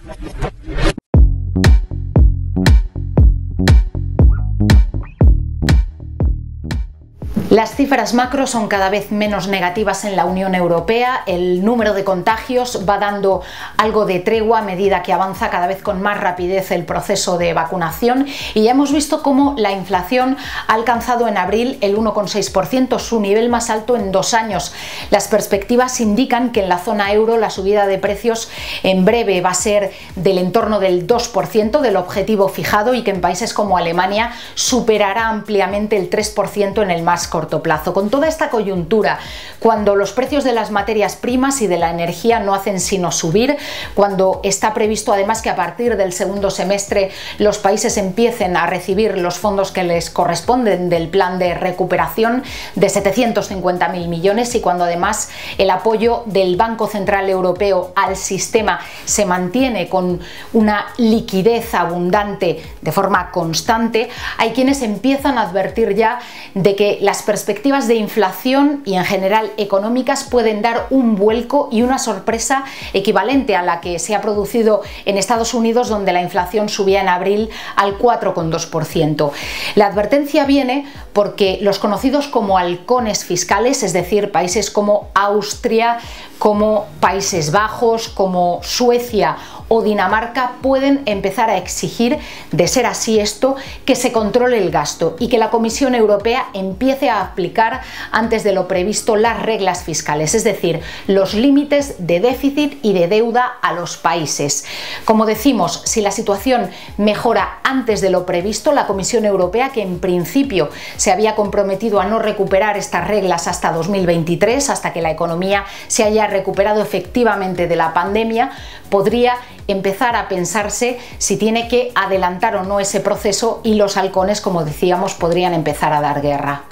Las cifras macro son cada vez menos negativas en la Unión Europea, el número de contagios va dando algo de tregua a medida que avanza cada vez con más rapidez el proceso de vacunación y ya hemos visto cómo la inflación ha alcanzado en abril el 1,6%, su nivel más alto en 2 años. Las perspectivas indican que en la zona euro la subida de precios en breve va a ser del entorno del 2% del objetivo fijado y que en países como Alemania superará ampliamente el 3% en el más corto plazo. Con toda esta coyuntura, cuando los precios de las materias primas y de la energía no hacen sino subir, cuando está previsto además que a partir del segundo semestre los países empiecen a recibir los fondos que les corresponden del plan de recuperación de 750.000 millones y cuando además el apoyo del Banco Central Europeo al sistema se mantiene con una liquidez abundante de forma constante, hay quienes empiezan a advertir ya de que las perspectivas de inflación y en general económicas pueden dar un vuelco y una sorpresa equivalente a la que se ha producido en Estados Unidos, donde la inflación subía en abril al 4,2%. La advertencia viene porque los conocidos como halcones fiscales, es decir, países como Austria, como Países Bajos, como Suecia o Dinamarca, pueden empezar a exigir, de ser así esto, que se controle el gasto y que la Comisión Europea empiece a aplicar antes de lo previsto las reglas fiscales, es decir, los límites de déficit y de deuda a los países. Como decimos, si la situación mejora antes de lo previsto, la Comisión Europea, que en principio se había comprometido a no recuperar estas reglas hasta 2023, hasta que la economía se haya recuperado efectivamente de la pandemia, podría empezar a pensarse si tiene que adelantar o no ese proceso y los halcones, como decíamos, podrían empezar a dar guerra.